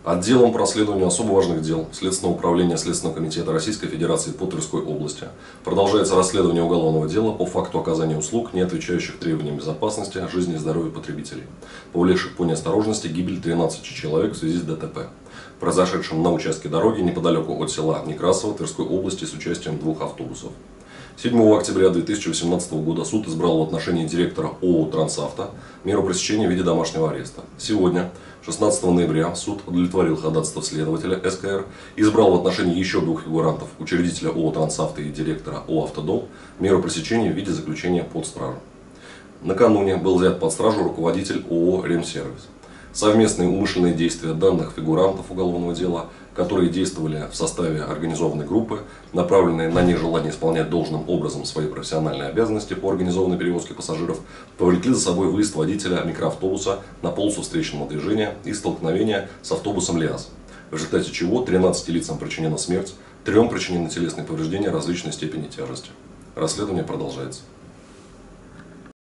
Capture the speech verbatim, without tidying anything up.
Отделом по расследованию особо важных дел Следственного управления Следственного комитета Российской Федерации по Тверской области продолжается расследование уголовного дела по факту оказания услуг, не отвечающих требованиям безопасности, жизни и здоровья потребителей, повлекших по неосторожности гибель тринадцати человек в связи с ДТП, произошедшим на участке дороги неподалеку от села Некрасово Тверской области с участием двух автобусов. седьмого октября две тысячи восемнадцатого года суд избрал в отношении директора ООО «Трансавто» меру пресечения в виде домашнего ареста. Сегодня, шестнадцатого ноября, суд удовлетворил ходатайство следователя СКР и избрал в отношении еще двух фигурантов, учредителя ООО «Трансавто» и директора ООО «Автодол», меру пресечения в виде заключения под стражу. Накануне был взят под стражу руководитель ООО «Ремсервис». Совместные умышленные действия данных фигурантов уголовного дела, которые действовали в составе организованной группы, направленные на нежелание исполнять должным образом свои профессиональные обязанности по организованной перевозке пассажиров, повлекли за собой выезд водителя микроавтобуса на полосу встречного движения и столкновение с автобусом ЛиАЗ, в результате чего тринадцати лицам причинена смерть, трем причинены телесные повреждения различной степени тяжести. Расследование продолжается.